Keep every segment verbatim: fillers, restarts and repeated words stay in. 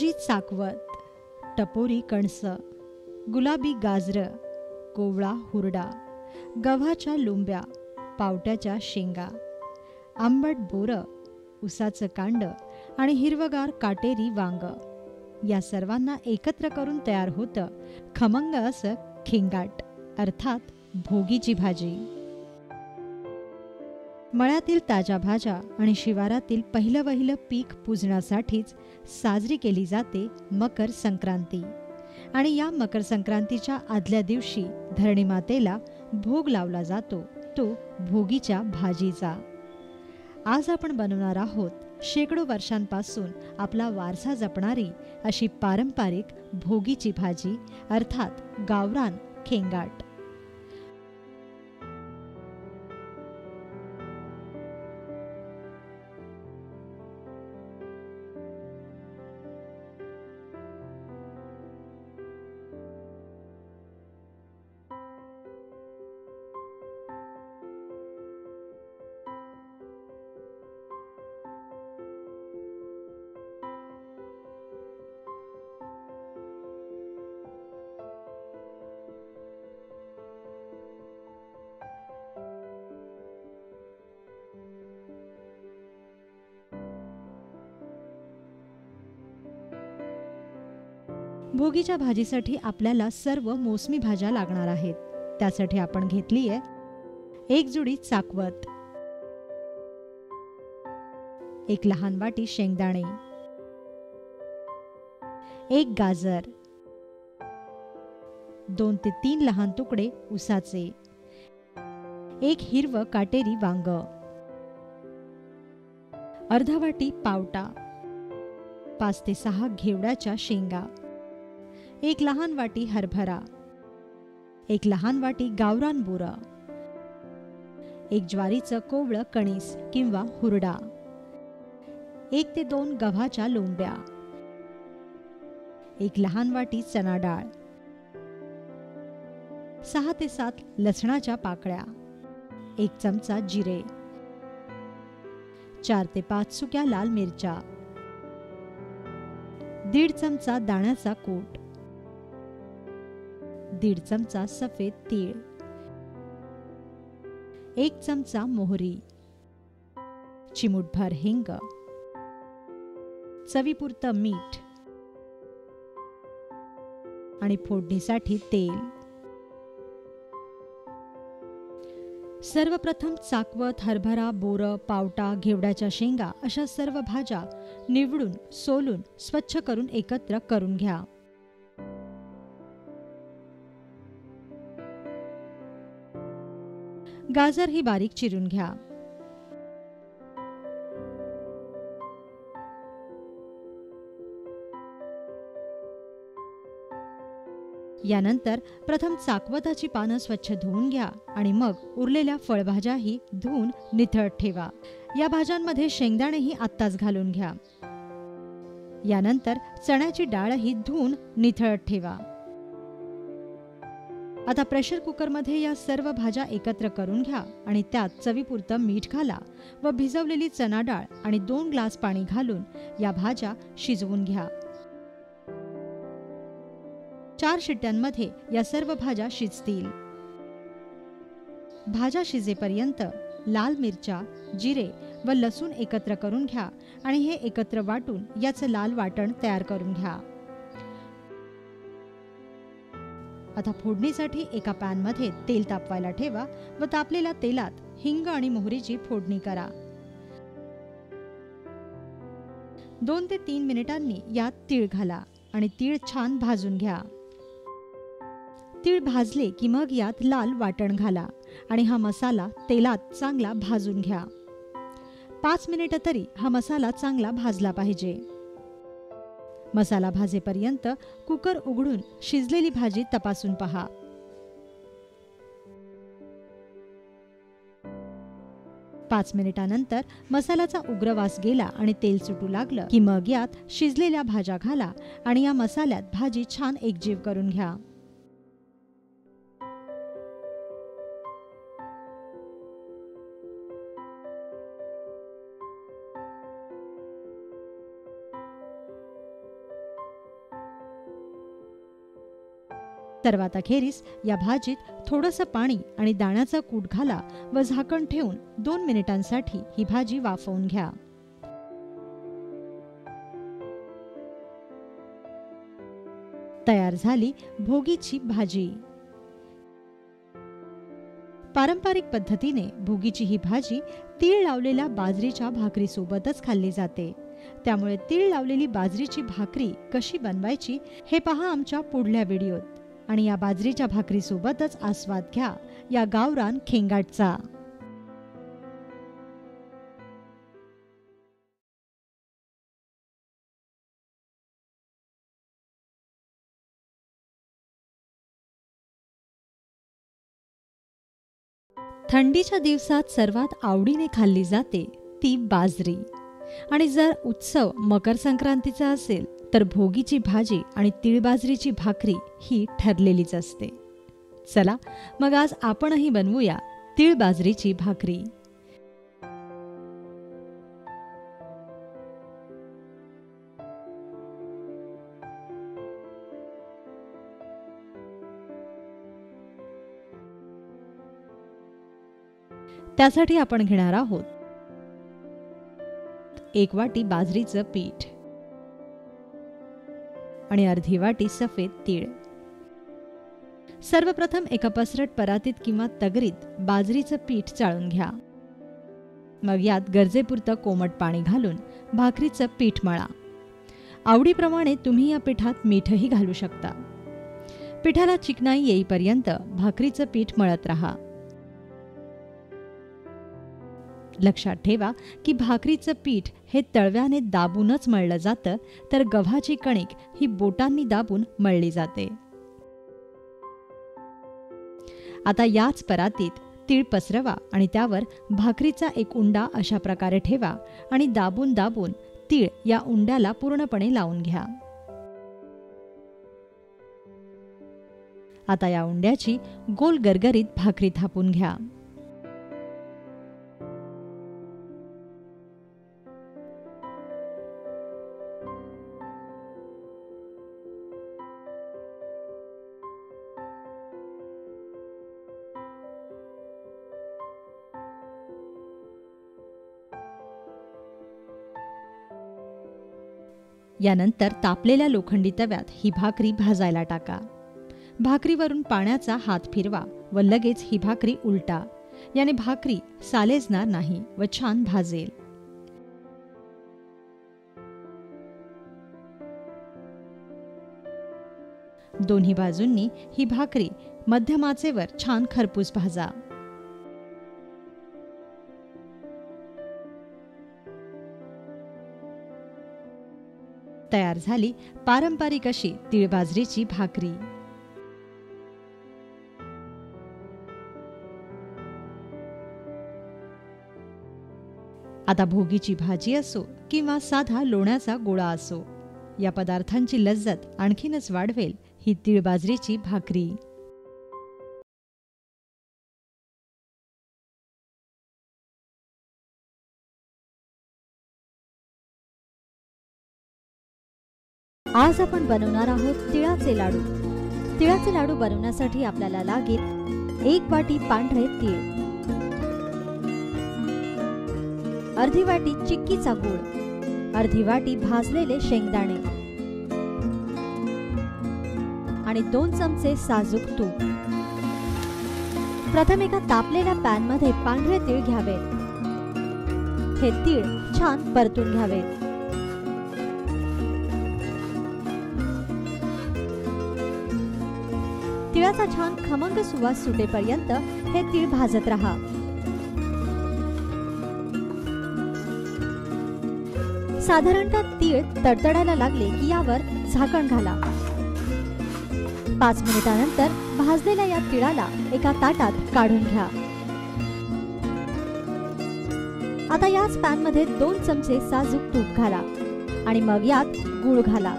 भाजी चाकवत, टपोरी कणस, गुलाबी गाजर, कोवळा हुरडा, गव्हाच्या लुंब्या, पावट्याच्या शेंगा, आंबट बोरं, उसाचं कांड आणि हिरवगार काटेरी वांग या सर्वांना एकत्र करून तयार होतं खमंग असं खेंगाट अर्थात भोगीची भाजी. मळ्यातील ताज्या भाज्या आणि शिवारातील पहिलं वहिलं पीक पूजण्यासाठीच साजरी केली जाते मकर संक्रांती. आणि या मकर संक्रांतीच्या आदल्या दिवशी धरणी मातेला भोग लावला जातो तो भोगीच्या भाजीचा. आज आपण बनवणार आहोत शेकडो वर्षांपासून आपला वारसा जपणारी अशी पारंपरिक भोगीची भाजी अर्थात गावरान खेंगाट. भोगीच्या भाजीसाठी आपल्याला सर्व मोसमी भाज्या लागणार आहेत. त्यासाठी आपण घेतली आहे एक जुडी चाकवत, एक लहान वाटी शेंगदाणे, एक गाजर, दोन ते तीन लहान तुकडे उसाचे, एक हिरवं काटेरी वांग, अर्धा वाटी पावटा, पाच ते सहा घेवड्याच्या शेंगा, एक लहान वाटी हरभरा, एक लहान वाटी गावरान बोरं, एक ज्वारीचं कोवळं कणीस किंवा हुरडा, एक ते दोन गव्हाच्या लोंब्या, एक लहान वाटी चना डाळ, सहा ते सात लसणाच्या पाकळ्या, एक चमचा जिरे, चार ते पाच सुक्या लाल मिरच्या, दीड चमचा दाण्याचा कूट, दीड चमचा सफेद तीळ, एक चमचा मोहरी, चिमूटभर हिंग, चवीपुरतं मीठ आणि फोडणीसाठी तेल. सर्वप्रथम चाकवत, हरभरा, बोरं, पावटा, घेवड्याच्या शेंगा अशा सर्व भाज्या निवडून सोलून स्वच्छ करून एकत्र करून घ्या. गाजर ही बारीक चिरून घ्या. यानंतर प्रथम चाकवताची पानं स्वच्छ धुवून घ्या आणि मग उरलेल्या फळभाज्याही धुवून निथळत ठेवा. या भाज्यांमध्ये शेंगदाणेही आत्ताच घालून घ्या. यानंतर चण्याची डाळही धुवून निथळत ठेवा. आता प्रेशर कुकरमध्ये या सर्व भाज्या एकत्र करून घ्या आणि त्यात चवीपुरतं मीठ घाला व भिजवलेली चना डाळ आणि दोन ग्लास पाणी घालून या भाज्या शिजवून घ्या. चार शिट्ट्यांमध्ये या सर्व भाज्या शिजतील. भाज्या शिजेपर्यंत लाल मिरच्या, जिरे व लसूण एकत्र करून घ्या आणि हे एकत्र वाटून याचं लाल वाटण तयार करून घ्या. आता फोडणीसाठी एका पॅनमध्ये तेल तापवायला ठेवा व तापलेल्या तेलात हिंग आणि मोहरीची फोडणी करा. दोन ते तीन मिनिटांनी यात तीळ घाला आणि तीळ छान भाजून घ्या. तीळ भाजले की मग यात लाल वाटण घाला आणि हा मसाला तेलात चांगला भाजून घ्या. पाच मिनिटं तरी हा मसाला चांगला भाजला पाहिजे. मसाला भाजेपर्यंत कुकर उघडून शिजलेली भाजी तपासून पहा. पाच मिनिटांनंतर मसाल्याचा उग्र वास गेला आणि तेल सुटू लागलं की मग यात शिजलेल्या भाज्या घाला आणि या मसाल्यात भाजी छान एकजीव करून घ्या. सर्वात अखेरीस या भाजीत थोडंसं पाणी आणि दाण्याचा कूट घाला व झाकण ठेवून दोन मिनिटांसाठी ही भाजी वाफवून घ्या. तयार झाली भोगीची भाजी. पारंपरिक पद्धतीने भोगीची ही भाजी तीळ लावलेल्या बाजरीच्या भाकरीसोबतच खाल्ली जाते. त्यामुळे तीळ लावलेली बाजरीची भाकरी कशी बनवायची हे पहा आमच्या पुढल्या व्हिडिओत. आणि या बाजरीच्या भाकरीसोबतच आस्वाद घ्या या गावरान खेंगाटचा. थंडीच्या दिवसात सर्वात आवडीने खाल्ली जाते ती बाजरी. आणि जर उत्सव मकर संक्रांतीचा असेल तर भोगीची भाजी आणि तीळ बाजरीची भाकरी ही ठरलेलीच असते. चला मग आज आपणही बनवूया तीळ बाजरीची भाकरी. त्यासाठी आपण घेणार आहोत एक वाटी बाजरीचं पीठ आणि अर्धी वाटी सफेद तीळ. सर्वप्रथम एका पसरट परातीत किंवा तगरीत बाजरीचं पीठ चाळून घ्या. मग यात गरजेपुरतं कोमट पाणी घालून भाकरीचं पीठ मळा. आवडीप्रमाणे तुम्ही या पिठात मीठही घालू शकता. पिठाला चिकनाई येईपर्यंत भाकरीचं पीठ मळत राहा. लक्षात ठेवा की भाकरीचं पीठ हे तळव्याने दाबूनच मळलं जातं, तर गव्हाची कणिक ही बोटांनी दाबून मळली जाते. आता याच परातीत तीळ पसरवा आणि त्यावर भाकरीचा एक उंडा अशा प्रकारे ठेवा आणि दाबून दाबून तीळ या उंड्याला पूर्णपणे लावून घ्या. आता या उंड्याची गोल गरगरीत भाकरी थापून घ्या. यानंतर तापलेल्या लोखंडी तव्यात ही भाकरी भाजायला टाका. भाकरीवरून पाण्याचा हात फिरवा व लगेच ही भाकरी उलटा. याने भाकरी सालेजणार नाही व छान भाजेल. दोन्ही बाजूंनी ही भाकरी मध्यम आचेवर छान खरपूस भाजा. तयार झाली पारंपरिक अशी तीळ बाजरीची भाकरी. आता भोगीची भाजी असो किंवा साधा लोण्याचा गोळा असो, या पदार्थांची लज्जत आणखीनच वाढवेल ही तीळ बाजरीची भाकरी. आज आपण बनवणार आहोत तिळाचे लाडू. तिळाचे लाडू बनवण्यासाठी आपल्याला लागेल एक वाटी पांढरे तीळ, अर्धी वाटी चिक्कीचा गूळ, अर्धी वाटी भाजलेले शेंगदाणे आणि दोन चमचे साजूक तूप. प्रथम एका तापलेल्या पॅन मध्ये पांढरे तीळ घ्यावे. हे तीळ छान परतून घ्यावे. तिळाचा छान खमंग सुवास सुटेपर्यंत हे तीळ भाजत राहा. साधारणतः तीळ तडतडायला लागले की यावर झाकण घाला. पाच मिनिटांनंतर भाजलेल्या या तिळाला एका ताटात काढून घ्या. आता याच पॅन मध्ये दोन चमचे साजूक तूप घाला आणि मग यात गूळ घाला.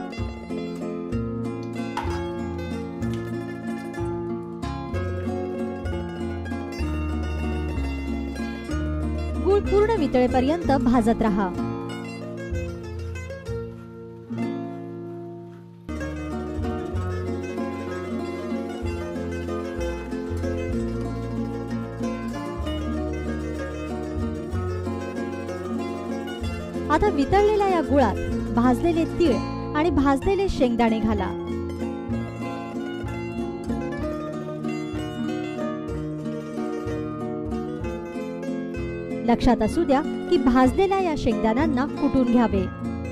गूळ पूर्ण वितळेपर्यंत भाजत राहा. आता वितळलेल्या या गुळात भाजलेले तीळ आणि भाजलेले शेंगदाणे घाला. लक्षात असू द्या की भाजलेल्या या शेंगदाण्यांना कुटून घ्यावे.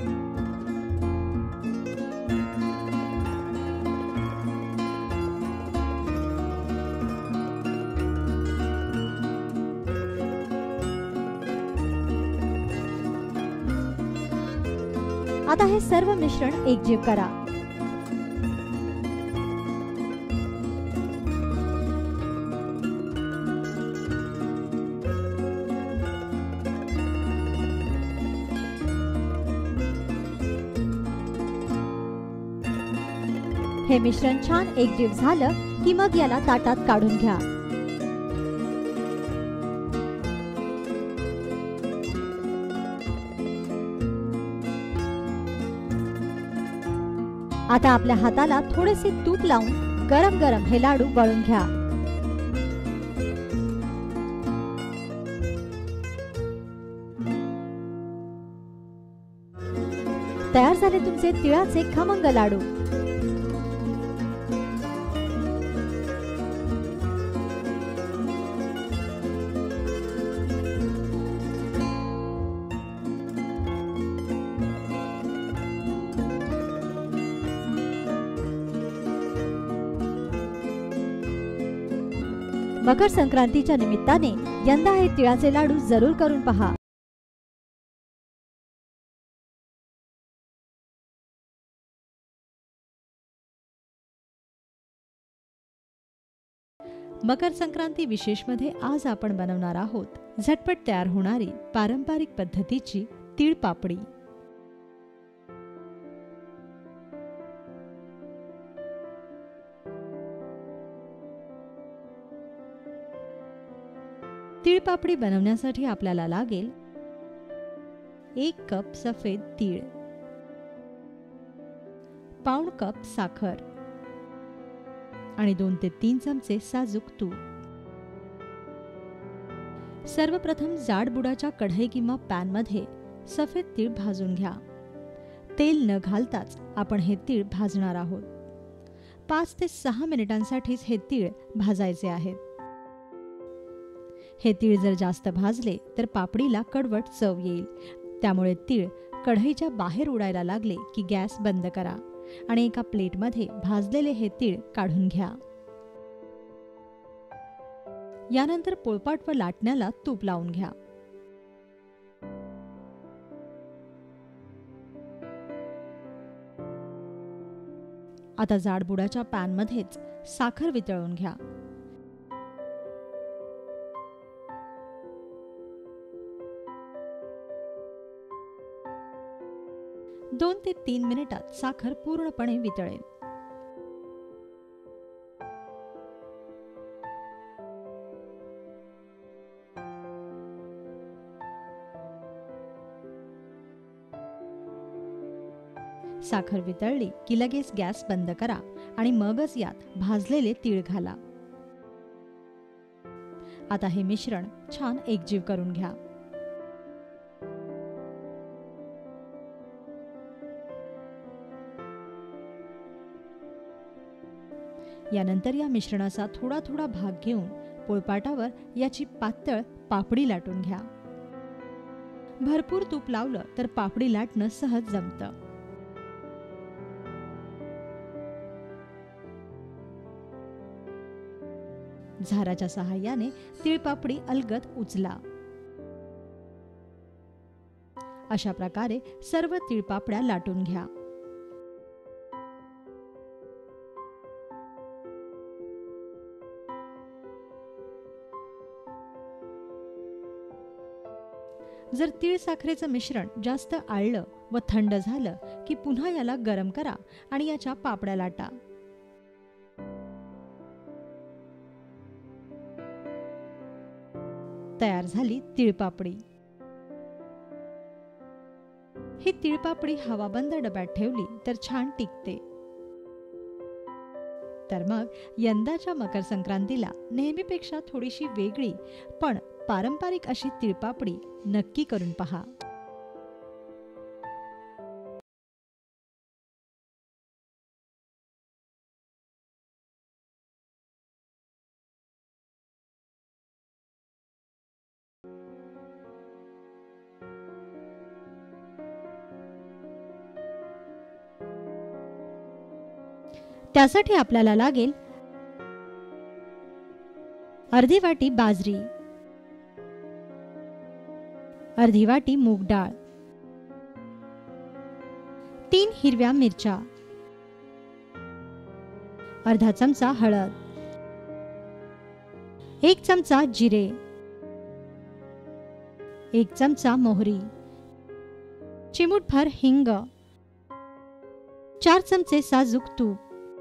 आता हे सर्व मिश्रण एकजीव करा. हे मिश्रण छान एकजीव झालं की मग याला ताटात काढून घ्या. आता आपल्या हाताला थोडेसे तूप लावून गरम गरम हे लाडू वळून घ्या. तयार झाले तुमचे तिळाचे खमंग लाडू. मकर संक्रांतीच्या निमित्ताने यंदा हे तिळाचे लाडू जरूर करून पहा. मकर संक्रांती विशेष मध्ये आज आपण बनवणार आहोत झटपट तयार होणारी पारंपरिक पद्धतीची तीळ पापडी. तीळ पापडी बनवण्यासाठी आपल्याला लागेल एक कप सफेद तीळ, पाऊण कप साखर आणि दोन ते तीन चमचे साजूक तूप. सर्वप्रथम जाड बुडाच्या कढई किंवा पॅन मध्ये सफेद तीळ भाजून घ्या. तेल न घालताच आपण हे तीळ भाजणार आहोत. पाच ते सहा मिनिटांसाठीच हे तीळ भाजायचे आहेत. हे तीळ जर जास्त भाजले तर पापडीला कडवट चव येईल. त्यामुळे तीळ कढईच्या बाहेर उडायला लागले की गॅस बंद करा आणि एका प्लेटमध्ये भाजलेले हे तीळ काढून घ्या. यानंतर पोळपाट व लाटण्याला तूप लावून घ्या. आता जाडबुडाच्या पॅन मध्येच साखर वितळून घ्या. दोन ते तीन मिनिटात साखर पूर्णपणे वितळेल. साखर वितळली की लगेच गॅस बंद करा आणि मगच यात भाजलेले तीळ घाला. आता हे मिश्रण छान एकजीव करून घ्या. यानंतर या मिश्रणाचा थोडा थोडा भाग घेऊन पोळपाटावर याची पातळ पापडी लाटून घ्या. भरपूर तूप लावलं तर पापडी लाटणं सहज जमतं. झाराच्या सहाय्याने तीळपापडी अलगद उचला. अशा प्रकारे सर्व तीळपापड्या लाटून घ्या. जर तीळ साखरेचं मिश्रण जास्त आळलं व थंड झालं की पुन्हा याला गरम करा आणि याच्या पापड्या लाटा. तयार झाली तीळपापडी. ही तीळपापडी हवाबंद डब्यात ठेवली तर छान टिकते. तर मग यंदाच्या मकर संक्रांतीला नेहमीपेक्षा थोडीशी वेगळी पण पारंपरिक अशी तीळपापडी नक्की करून पहा. त्यासाठी आपल्याला लागेल अर्धी वाटी बाजरी, अर्धी वाटी मूग डाळ, तीन हिरव्या मिरच्या, अर्धा चमचा हळद, एक चमचा जिरे, एक चमचा मोहरी, चिमूटभर हिंग, चार चमचे साजूक तूप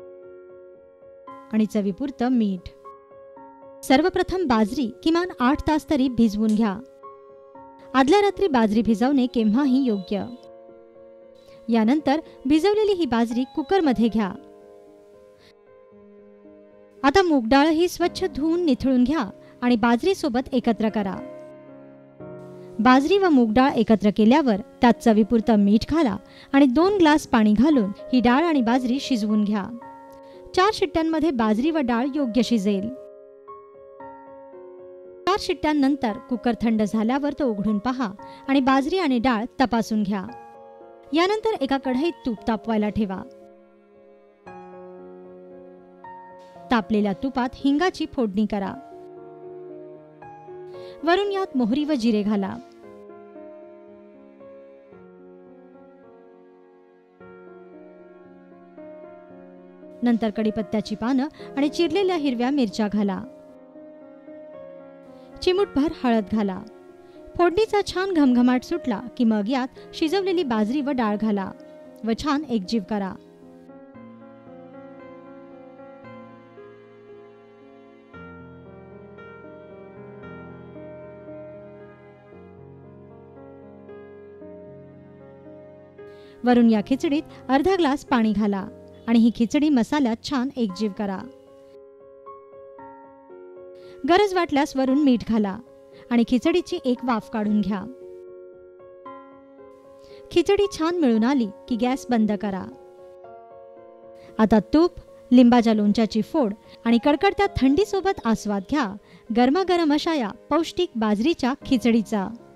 आणि चवीपुरतं मीठ. सर्वप्रथम बाजरी किमान आठ तास तरी भिजवून घ्या. आदल्या रात्री बाजरी भिजवणे केव्हाही योग्य. यानंतर भिजवलेली ही बाजरी कुकरमध्ये घ्या. आता मूग डाळ ही स्वच्छ धुवून निथळून घ्या आणि बाजरी सोबत एकत्र करा. बाजरी व मूग डाळ एकत्र केल्यावर त्यात चवीपुरतं मीठ घाला आणि दोन ग्लास पाणी घालून ही डाळ आणि बाजरी शिजवून घ्या. चार शिट्ट्यांमध्ये बाजरी व डाळ योग्य शिजेल. चार शिट्ट्यांनंतर कुकर थंड झाल्यावर तो उघडून पहा आणि बाजरी आणि डाळ तपासून घ्या. यानंतर एका कढईत तूप तापवायला ठेवा. तापलेल्या तुपात हिंगाची फोडणी करा. वरून यात मोहरी व जिरे घाला. नंतर कढीपत्त्याची पानं आणि चिरलेल्या हिरव्या मिरच्या घाला. चिमूटभर हळद घाला. फोडणीचा छान घमघमाट सुटला की मग यात शिजवलेली बाजरी व डाळ घाला व छान एकजीव करा. वरून या खिचडीत अर्धा ग्लास पाणी घाला आणि ही खिचडी मसाल्यात छान एकजीव करा. गरज वाटल्यास वरून मीठ घाला आणि खिचडीची एक वाफ काढून घ्या. खिचडी छान मिळून आली की गॅस बंद करा. आता तूप, लिंबाच्या लोणच्याची फोड आणि कडकडत्या थंडीसोबत आस्वाद घ्या गरमागरम अशा या पौष्टिक बाजरीच्या खिचडीचा.